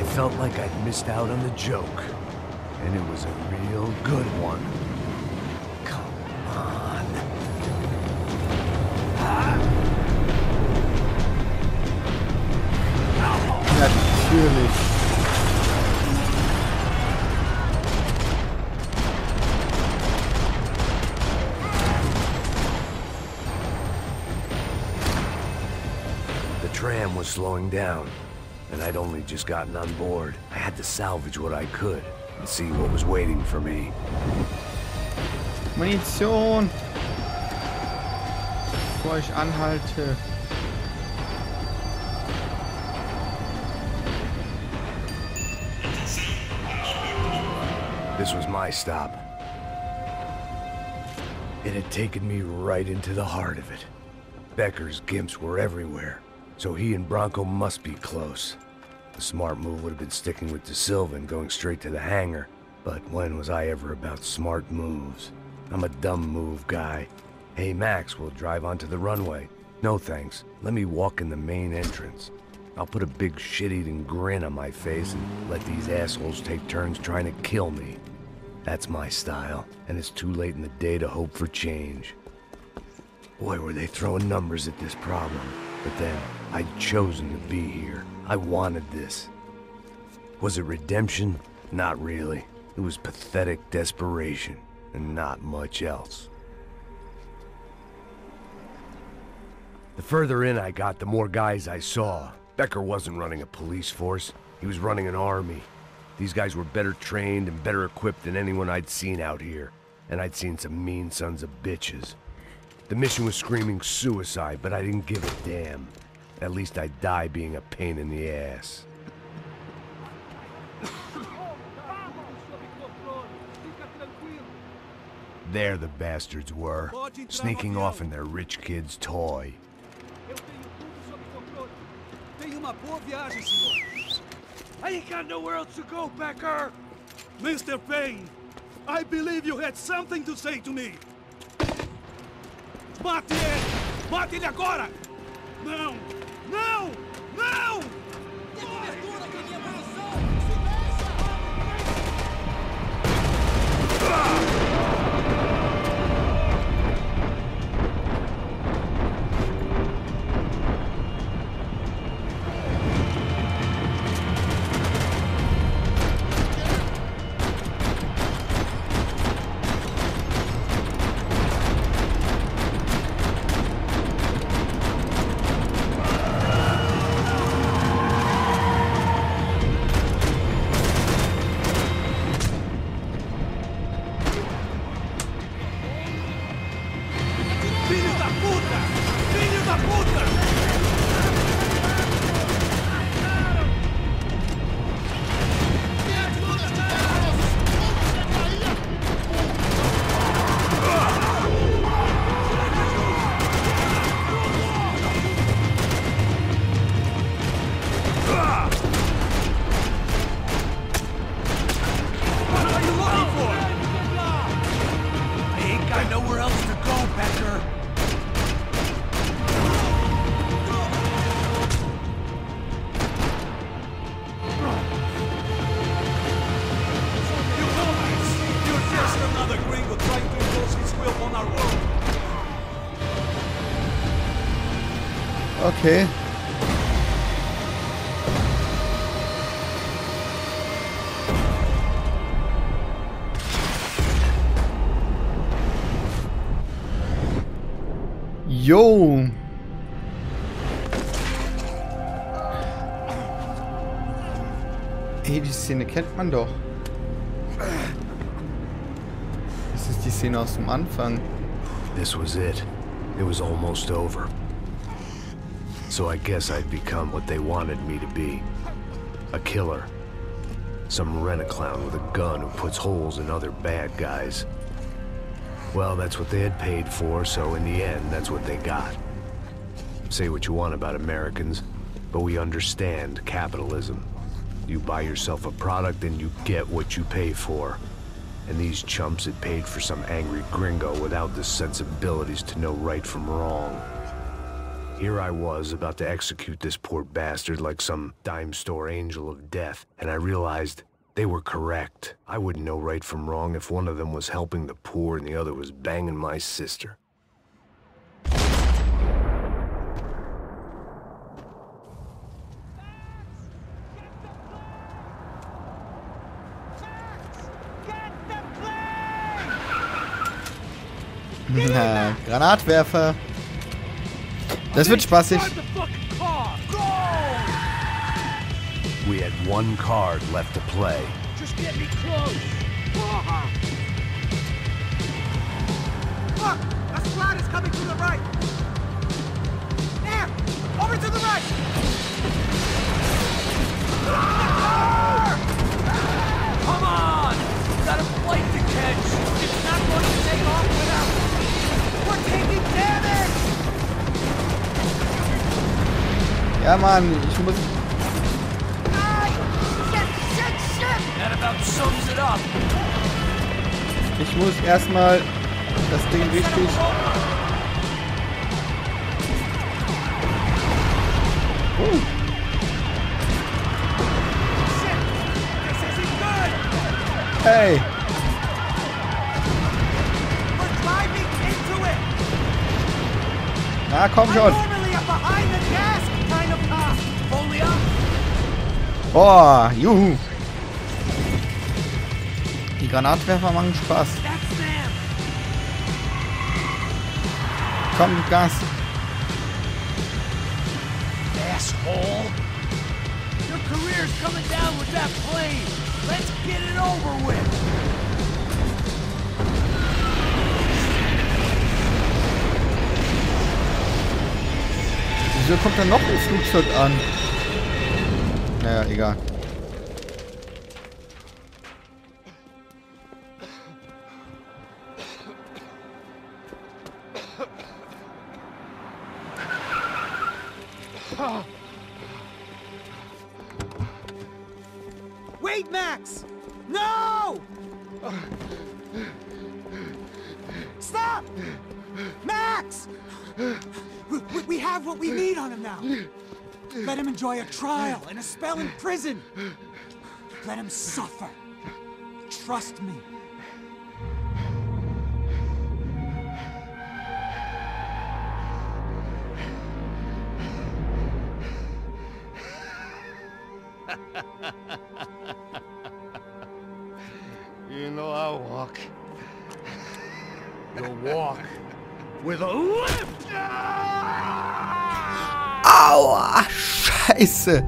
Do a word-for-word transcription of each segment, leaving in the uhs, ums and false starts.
felt like I'd missed out on the joke. And it was a real good one. Come on. Natürlich. The tram was slowing down, and I'd only just gotten on board. I had to salvage what I could and see what was waiting for me. Munition! Bevor ich anhalte. This was my stop. It had taken me right into the heart of it. Becker's gimps were everywhere, so he and Bronco must be close. The smart move would have been sticking with De Silva and going straight to the hangar, but when was I ever about smart moves? I'm a dumb move guy. Hey Max, we'll drive onto the runway. No thanks, let me walk in the main entrance. I'll put a big shit-eating grin on my face and let these assholes take turns trying to kill me. That's my style, and it's too late in the day to hope for change. Boy, were they throwing numbers at this problem. But then, I'd chosen to be here. I wanted this. Was it redemption? Not really. It was pathetic desperation, and not much else. The further in I got, the more guys I saw. Becker wasn't running a police force. He was running an army. These guys were better trained and better equipped than anyone I'd seen out here. And I'd seen some mean sons of bitches. The mission was screaming suicide, but I didn't give a damn. At least I'd die being a pain in the ass. There the bastards were, sneaking off in their rich kid's toy. I ain't got nowhere else to go, Becker! Mister Payne, I believe you had something to say to me. Mate ele! Mate ele agora! Não! Não! Não! Tem cobertura aqui, minha posição! Se deixa! Okay. Jo. Hey, die Szene kennt man doch. Das ist die Szene aus dem Anfang. This was it. It was almost over. So I guess I'd become what they wanted me to be. A killer. Some rent-a-clown with a gun who puts holes in other bad guys. Well, that's what they had paid for, so in the end, that's what they got. Say what you want about Americans, but we understand capitalism. You buy yourself a product and you get what you pay for. And these chumps had paid for some angry gringo without the sensibilities to know right from wrong. Here I was, about to execute this poor bastard like some dime store angel of death, and I realized they were correct. I wouldn't know right from wrong if one of them was helping the poor and the other was banging my sister. Na, Granatwerfer. Das wird spaßig. We had one card left to play. Just get me close. Uh-huh. Look, a squad is coming to the right. There, over to the right. Come on, got a flight to catch. It's not going to take off without. We're taking damage. Ja, Mann, ich muss... That about sums it up. Ich muss erstmal das Ding richtig... Uh. This isn't good. Hey! We're driving into it. Na, komm I'm schon! normally a behind the desk kind of cop. Fully up. Boah, juhu! Die Granatwerfer machen Spaß. That's them. Komm, gib Gas. Asshole. Your career's coming down with that plane. Let's get it over with. Wieso kommt da noch ein Flugzeug an? Naja, egal. Wait, Max! No! Stop! Max! We, we- we have what we need on him now. Let him enjoy a trial and a spell in prison. Let him suffer. Trust me. You know I walk. You'll walk with a lift! Aua! Scheiße!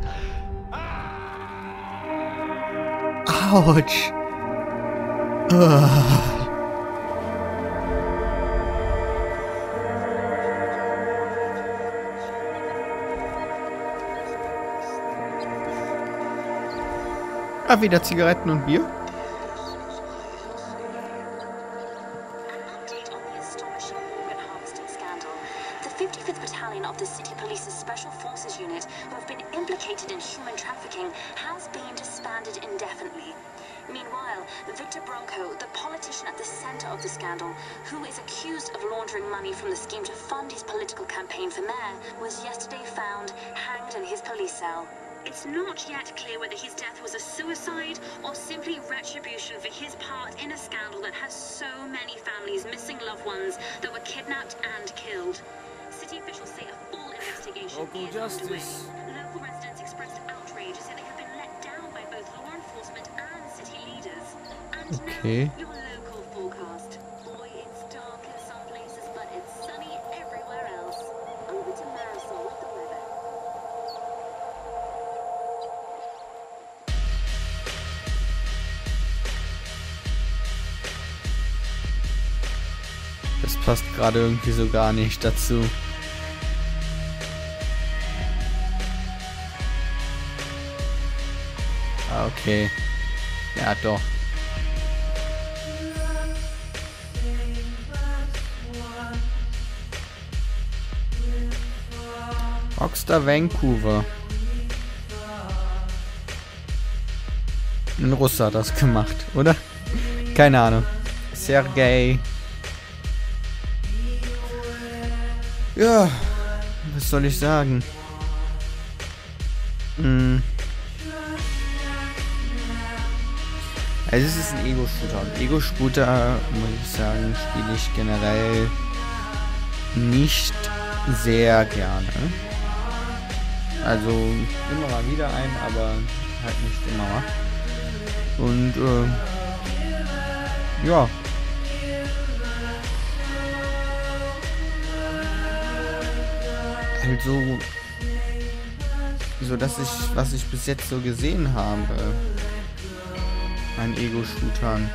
Autsch! Ugh. Ah, wieder Zigaretten und Bier? Update on the astonishing Morgan Harvesting scandal. The fifty-fifth Battalion of the City Police's Special Forces Unit, who have been implicated in human trafficking, has been disbanded indefinitely. Meanwhile, Victor Bronco, the politician at the center of the scandal, who is accused of laundering money from the scheme to fund his political campaign for mayor, was yesterday found hanged in his police cell. It's not yet clear whether his death was a suicide or simply retribution for his part in a scandal that has so many families missing loved ones that were kidnapped and killed. City officials say a full investigation Local is justice. underway. Local residents expressed outrage, saying they have been let down by both law enforcement and city leaders. And Okay. now, your local forecast. Boy, it's dark in some places, but it's sunny everywhere else. Over to Marisol with the weather. Das passt gerade irgendwie so gar nicht dazu. Ah, okay. Ja, doch. Rockstar Vancouver. Ein Russe hat das gemacht, oder? Keine Ahnung. Sergei. Ja, was was soll ich sagen? Hm. Also es ist ein Ego-Shooter. Und Ego-Shooter, muss ich sagen, spiele ich generell nicht sehr gerne. Also immer mal wieder ein, aber halt nicht immer. Und äh, ja. Also so dass ich, was ich bis jetzt so gesehen habe an Ego-Shootern.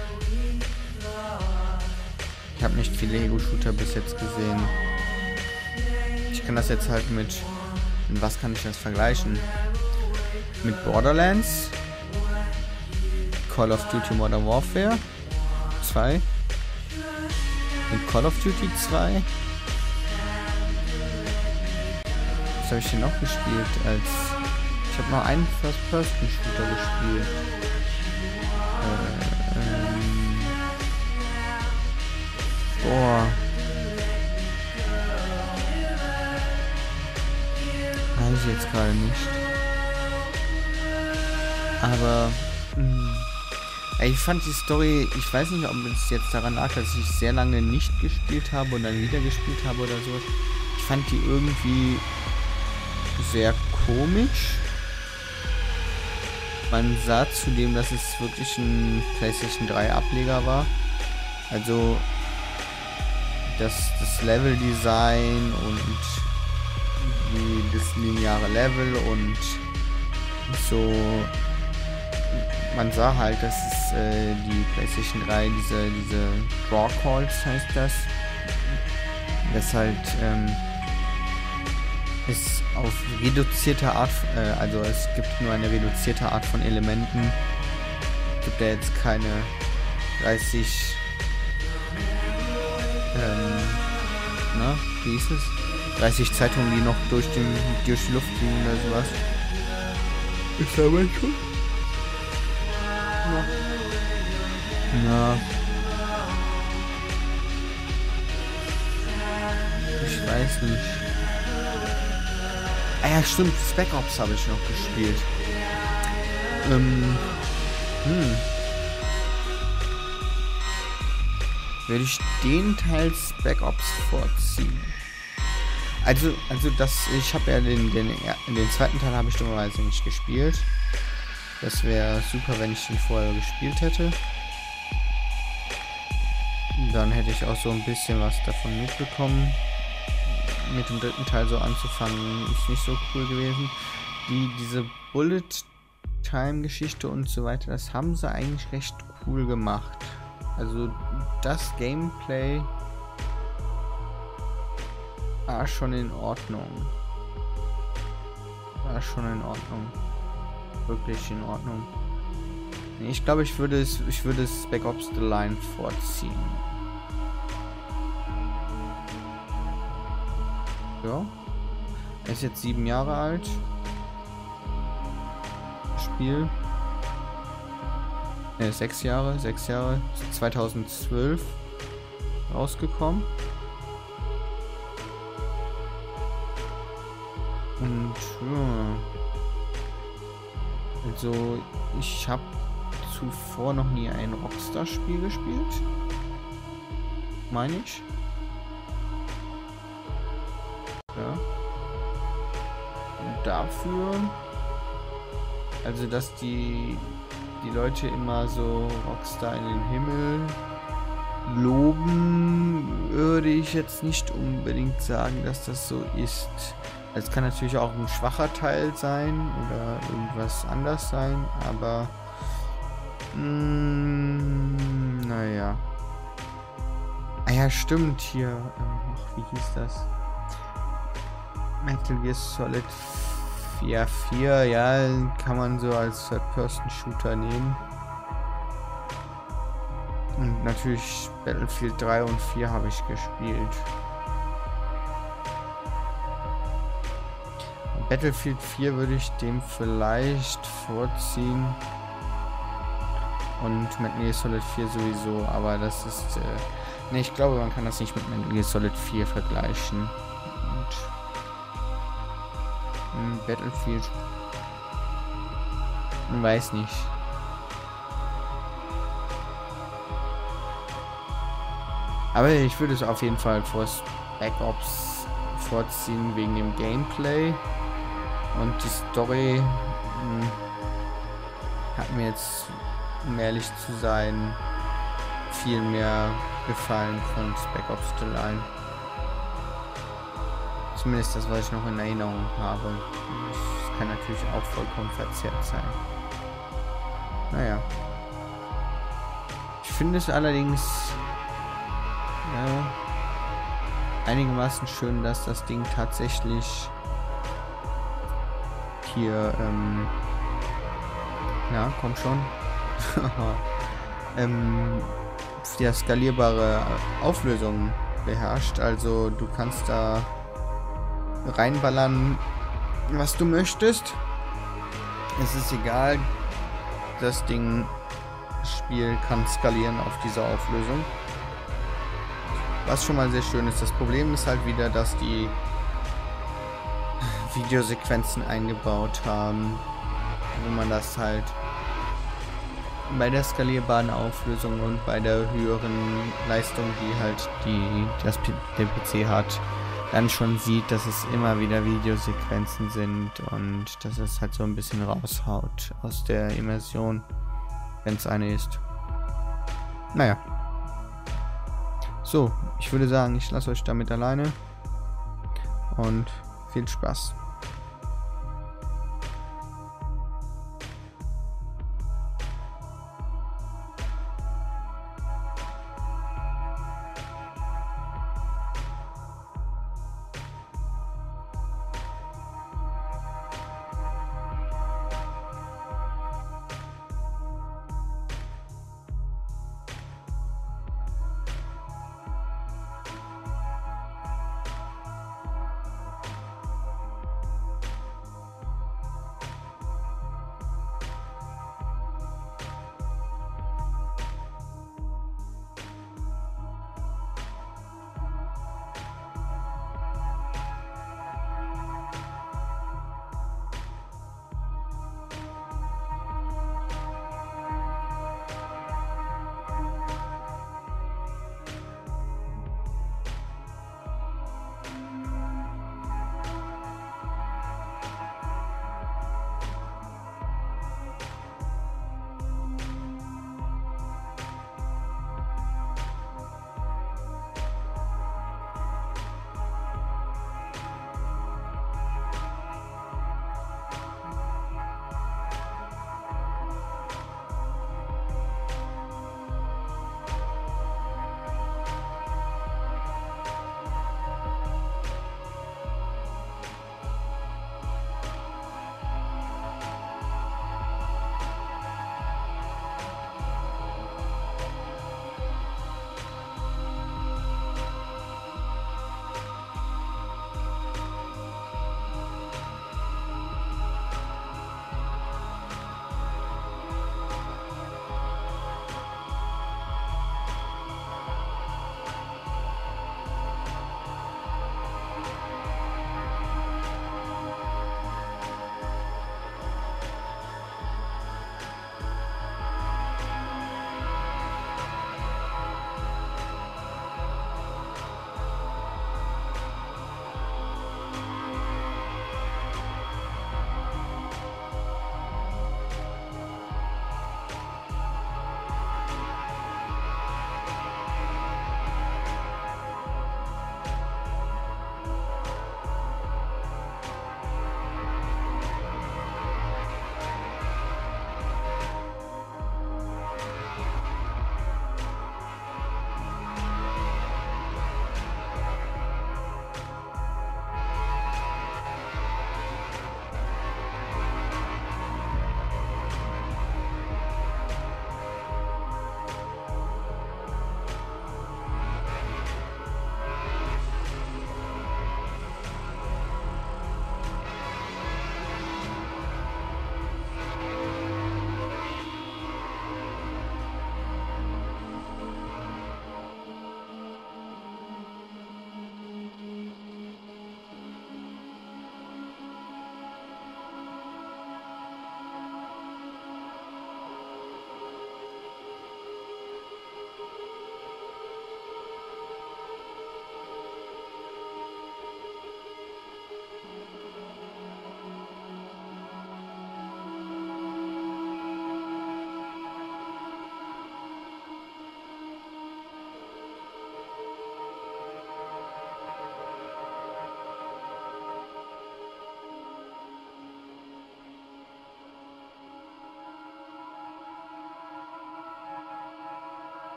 Ich habe nicht viele Ego-Shooter bis jetzt gesehen. Ich kann das jetzt halt mit, mit was kann ich das vergleichen? Mit Borderlands, Call of Duty Modern Warfare zwei, mit Call of Duty zwei. Was habe ich denn noch gespielt? Als ich habe noch einen First-Person-Shooter gespielt. Äh, ähm, boah. Weiß ich jetzt gerade nicht. Aber mh, ich fand die Story, ich weiß nicht, ob es jetzt daran lag, dass ich sehr lange nicht gespielt habe und dann wieder gespielt habe oder so. Ich fand die irgendwie sehr komisch. Man sah zudem, dass es wirklich ein PlayStation drei Ableger war. Also das, das Level-Design und die, das lineare Level und so. Man sah halt, dass es äh, die PlayStation drei, diese, diese Draw Calls heißt das. Das halt ähm, ist auf reduzierte Art, äh, also es gibt nur eine reduzierte Art von Elementen. Es gibt ja jetzt keine dreißig, ähm, na, wie ist es? dreißig Zeitungen, die noch durch, den, durch die Luft fliegen oder sowas. Ist aber schon. Ja. Ja. Ich weiß nicht. Ah ja, stimmt, Spec Ops habe ich noch gespielt. Ähm, hm. Würde ich den Teil Spec Ops vorziehen? Also, also das, ich habe ja den, den, den zweiten Teil habe ich dummerweise nicht gespielt. Das wäre super, wenn ich den vorher gespielt hätte. Dann hätte ich auch so ein bisschen was davon mitbekommen. Mit dem dritten Teil so anzufangen, ist nicht so cool gewesen. Die, diese Bullet-Time-Geschichte und so weiter, das haben sie eigentlich recht cool gemacht. Also das Gameplay war schon in Ordnung. War schon in Ordnung. Wirklich in Ordnung. Nee, ich glaube, ich würde es, ich würde es Spec Ops The Line vorziehen. Ja. Er ist jetzt sieben Jahre alt. Spiel. Er ist sechs Jahre, sechs Jahre, zweitausendzwölf rausgekommen. Und ja. Also ich habe zuvor noch nie ein Rockstar-Spiel gespielt. Meine ich. Ja. Und dafür, also dass die die Leute immer so Rockstar in den Himmel loben, würde ich jetzt nicht unbedingt sagen, dass das so ist. Es kann natürlich auch ein schwacher Teil sein oder irgendwas anders sein, aber mh, naja. Ah ja, stimmt, hier, ähm, ach, wie hieß das? Metal Gear Solid vier vier, ja, kann man so als Third-Person-Shooter nehmen. Und natürlich Battlefield drei und vier habe ich gespielt. Battlefield vier würde ich dem vielleicht vorziehen. Und Metal Gear Solid vier sowieso, aber das ist... Äh, ne, ich glaube, man kann das nicht mit Metal Gear Solid vier vergleichen. Und Hm, Battlefield. Weiß nicht. Aber ich würde es auf jeden Fall vor Spec Ops vorziehen wegen dem Gameplay. Und die Story mh, hat mir jetzt, um ehrlich zu sein, viel mehr gefallen von Spec Ops The Line. Zumindest das, was ich noch in Erinnerung habe. Das kann natürlich auch vollkommen verzerrt sein. Naja. Ich finde es allerdings ja, einigermaßen schön, dass das Ding tatsächlich hier, ähm, ja, komm schon, ähm, ja, skalierbare Auflösung beherrscht. Also du kannst da reinballern, was du möchtest. Es ist egal, das Ding, das Spiel kann skalieren auf diese Auflösung. Was schon mal sehr schön ist. Das Problem ist halt wieder, dass die Videosequenzen eingebaut haben, wo man das halt bei der skalierbaren Auflösung und bei der höheren Leistung, die halt die das P der P C hat, dann schon sieht, dass es immer wieder Videosequenzen sind und dass es halt so ein bisschen raushaut aus der Immersion, wenn es eine ist. Naja. So, ich würde sagen, ich lasse euch damit alleine und viel Spaß.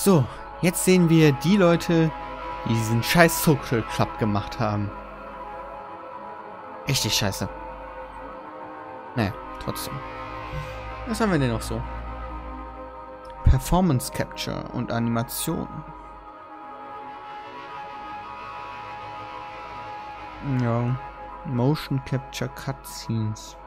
So, jetzt sehen wir die Leute, die diesen scheiß Social Club gemacht haben. Richtig scheiße. Naja, trotzdem. Was haben wir denn noch so? Performance Capture und Animation. Ja. Motion Capture Cutscenes.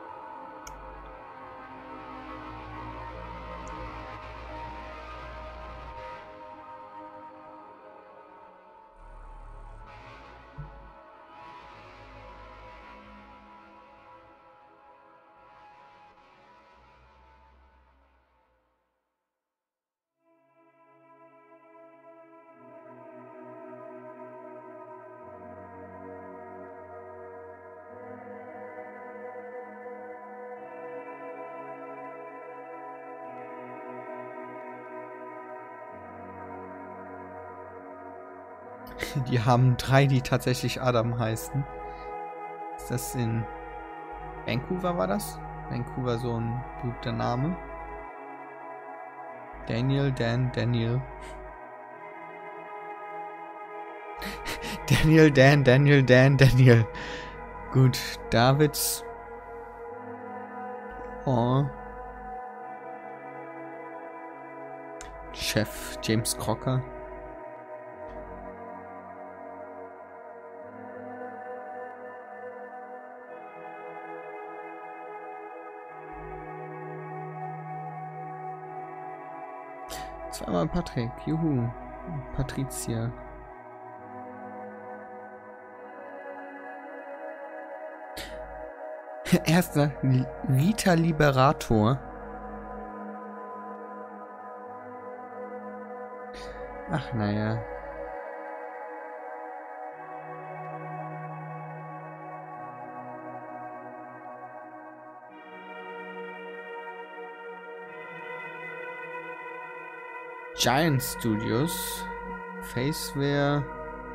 Die haben drei, die tatsächlich Adam heißen. Ist das in Vancouver, war das? Vancouver, so ein guter Name. Daniel, Dan, Daniel. Daniel, Dan, Daniel, Dan, Daniel. Gut, Davids. Oh. Chef James Crocker. Zweimal Patrick, juhu. Patricia. Erster Rita Liberator. Ach, naja. Giant Studios, Faceware,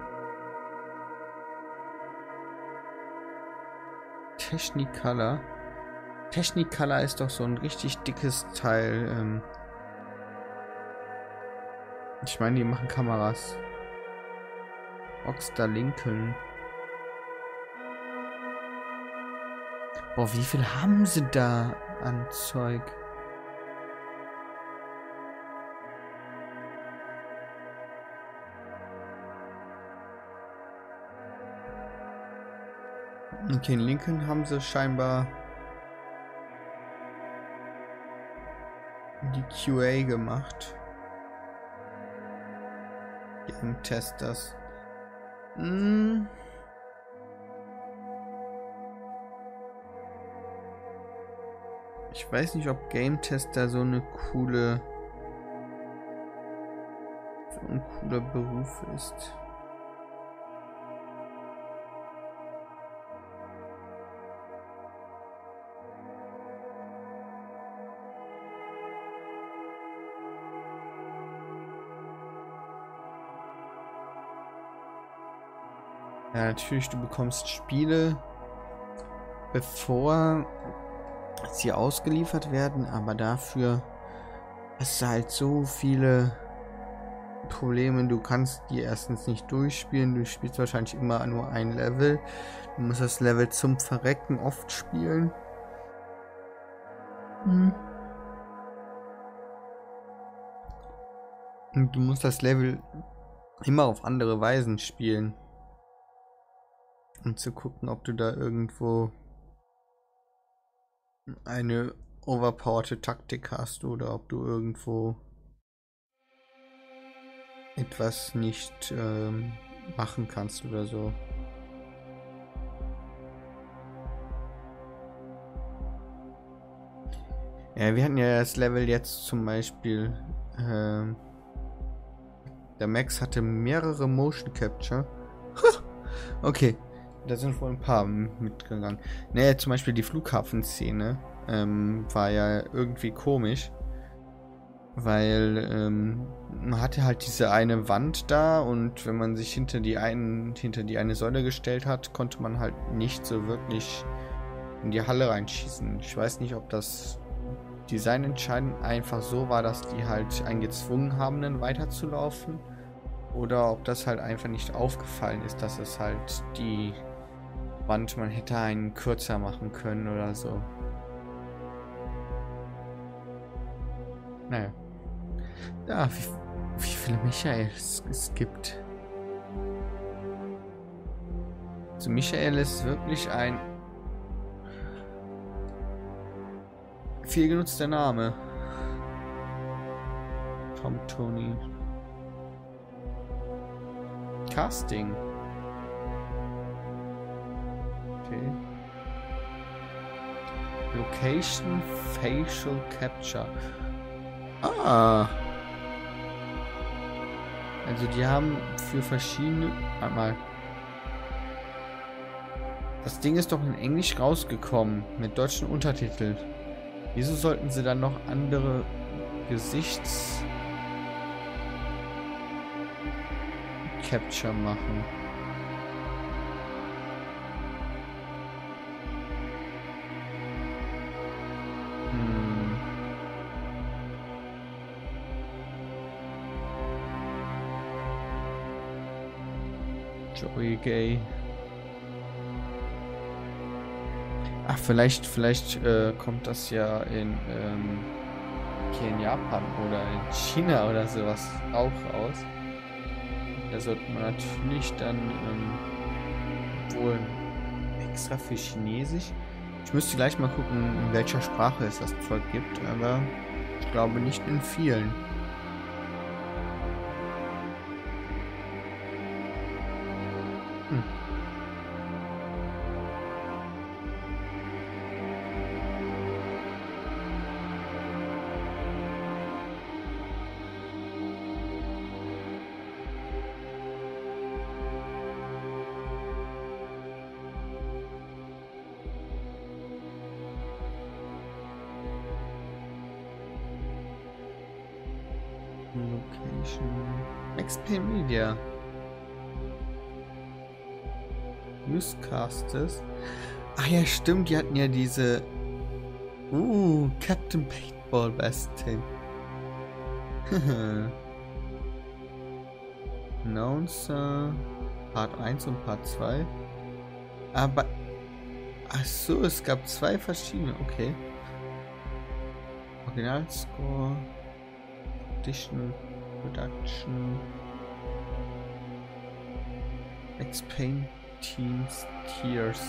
Technicolor. Technicolor ist doch so ein richtig dickes Teil. Ähm ich meine, die machen Kameras. Oxter Lincoln. Boah, wie viel haben sie da an Zeug? Okay, in Lincoln haben sie scheinbar die Q A gemacht. Game Testers. Hm. Ich weiß nicht, ob Game Tester so eine coole, so ein cooler Beruf ist. Ja, natürlich, du bekommst Spiele, bevor sie ausgeliefert werden, aber dafür hast du halt so viele Probleme. Du kannst die erstens nicht durchspielen, du spielst wahrscheinlich immer nur ein Level. Du musst das Level zum Verrecken oft spielen. Mhm. Und du musst das Level immer auf andere Weisen spielen. Um zu gucken, ob du da irgendwo eine overpowerte Taktik hast oder ob du irgendwo etwas nicht ähm, machen kannst oder so. Ja, wir hatten ja das Level jetzt zum Beispiel. Ähm, der Max hatte mehrere Motion Capture. Okay. Da sind wohl ein paar mitgegangen. Naja, zum Beispiel die Flughafenszene ähm, war ja irgendwie komisch. Weil ähm, man hatte halt diese eine Wand da und wenn man sich hinter die, einen, hinter die eine Säule gestellt hat, konnte man halt nicht so wirklich in die Halle reinschießen. Ich weiß nicht, ob das Designentscheidung einfach so war, dass die halt einen gezwungen haben, dann weiterzulaufen. Oder ob das halt einfach nicht aufgefallen ist, dass es halt die Wand, man hätte einen kürzer machen können oder so. Naja. Ja, wie, wie viele Michael es, es gibt. Also Michael ist wirklich ein viel genutzter Name. Tom Tony. Casting. Okay. Location Facial Capture. Ah. Also die haben für verschiedene... Einmal. Das Ding ist doch in Englisch rausgekommen mit deutschen Untertiteln. Wieso sollten sie dann noch andere Gesichts... Capture machen? Hm. Joey Gay. Ach, vielleicht, vielleicht äh, kommt das ja in, ähm, hier in Japan oder in China oder sowas auch raus. Da sollte man natürlich dann ähm, wohl extra für Chinesisch. Ich müsste gleich mal gucken, in welcher Sprache es das Zeug gibt, aber ich glaube nicht in vielen. Hm. Location. X P Media. Newscasters. Ach ja, stimmt, die hatten ja diese. Uh, Captain Paintball Bastin. Announcer. Part eins und Part zwei. Aber. Ach so, es gab zwei verschiedene. Okay. Originalscore. Additional Production. X-Paint Teams Tiers.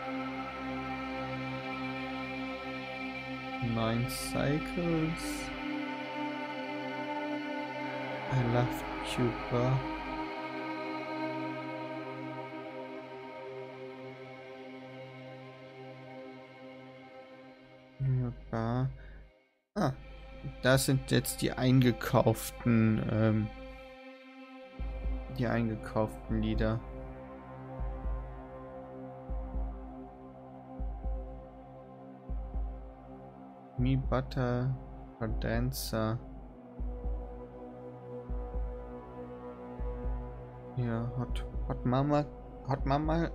Nine Cycles. I love Cuba. Ja. Ah. Das sind jetzt die eingekauften, ähm, die eingekauften Lieder. Me Butter, a Dancer. Ja, Hot, Hot Mama, Hot Mama.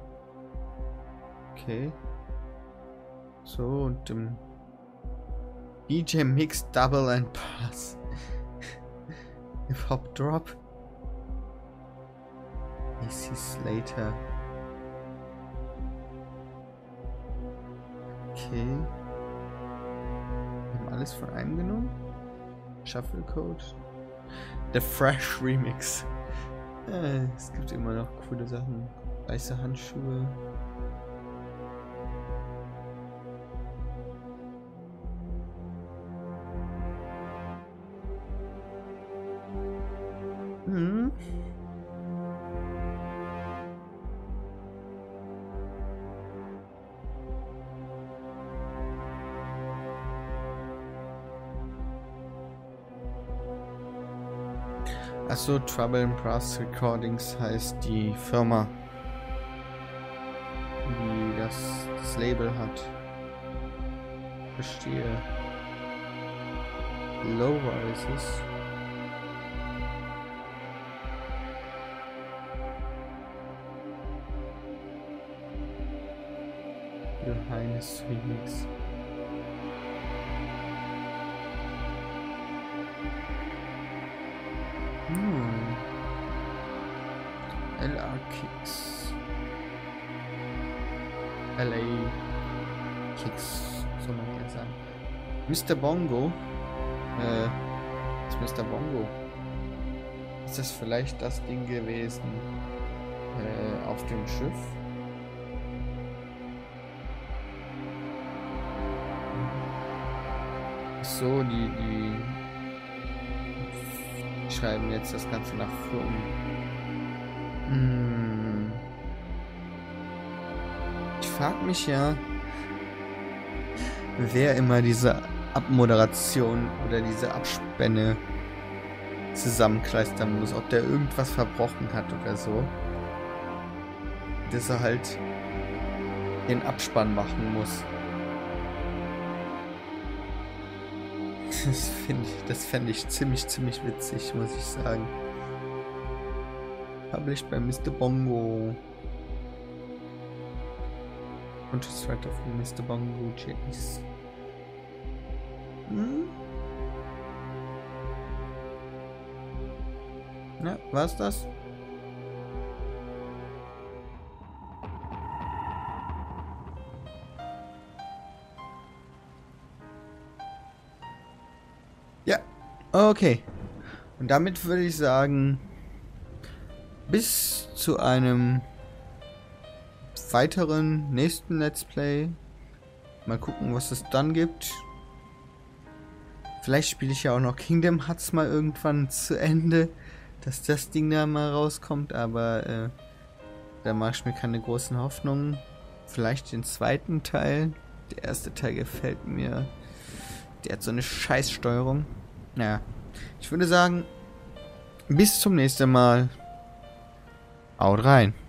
Okay. So, und im D J Mix Double and Pass. Hip Hop Drop. A C Slater. Okay. Wir haben alles von einem genommen. Shuffle Code. The Fresh Remix. Äh, es gibt immer noch coole Sachen. Weiße Handschuhe. Hm. Achso, Trouble in Brass Recordings heißt die Firma, die das, das Label hat. Verstehe. Low Rises. Johannes Remix. L A Kicks. L A Kicks, soll man jetzt sagen. Mister Bongo. Äh, was ist Mister Bongo? Ist das vielleicht das Ding gewesen äh, auf dem Schiff? So, die, die schreiben jetzt das Ganze nach vorn. Hm. Ich frage mich ja, wer immer diese Abmoderation oder diese Abspänne zusammenkleistern muss, ob der irgendwas verbrochen hat oder so, dass er halt den Abspann machen muss. Das finde ich, das fände ich ziemlich, ziemlich witzig, muss ich sagen. Published bei Mister Bongo. Counter-Strike von Mister Bongo Chase. Hm? Ja, war's das? Ja, okay. Und damit würde ich sagen, bis zu einem weiteren nächsten Let's Play. Mal gucken, was es dann gibt. Vielleicht spiele ich ja auch noch Kingdom Hearts mal irgendwann zu Ende, dass das Ding da mal rauskommt, aber äh, da mache ich mir keine großen Hoffnungen. Vielleicht den zweiten Teil. Der erste Teil gefällt mir. Der hat so eine Scheißsteuerung. Naja, ich würde sagen, bis zum nächsten Mal. Haut rein.